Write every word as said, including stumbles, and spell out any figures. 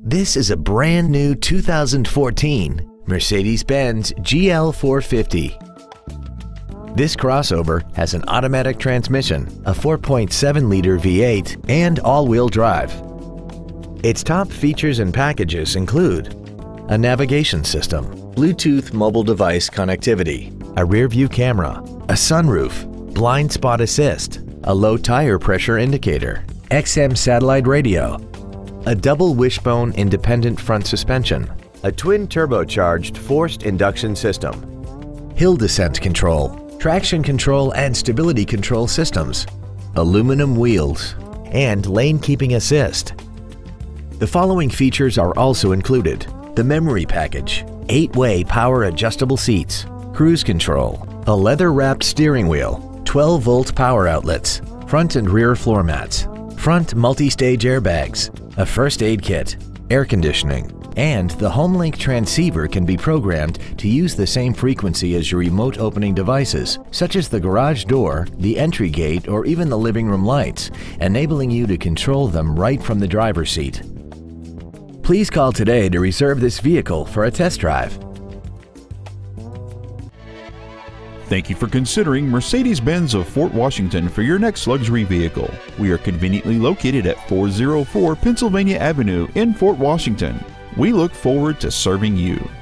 This is a brand new two thousand fourteen Mercedes-Benz G L four fifty. This crossover has an automatic transmission, a four point seven liter V eight, and all-wheel drive. Its top features and packages include a navigation system, Bluetooth mobile device connectivity, a rear-view camera, a sunroof, blind spot assist, a low tire pressure indicator, X M satellite radio, a double wishbone independent front suspension, a twin turbocharged forced induction system, hill descent control, traction control and stability control systems, aluminum wheels, and lane keeping assist. The following features are also included: the memory package, eight way power adjustable seats, cruise control, a leather-wrapped steering wheel, twelve volt power outlets, front and rear floor mats, front multi-stage airbags, a first aid kit, air conditioning, and the HomeLink transceiver can be programmed to use the same frequency as your remote opening devices, such as the garage door, the entry gate, or even the living room lights, enabling you to control them right from the driver's seat. Please call today to reserve this vehicle for a test drive. Thank you for considering Mercedes-Benz of Fort Washington for your next luxury vehicle. We are conveniently located at four oh four Pennsylvania Avenue in Fort Washington. We look forward to serving you.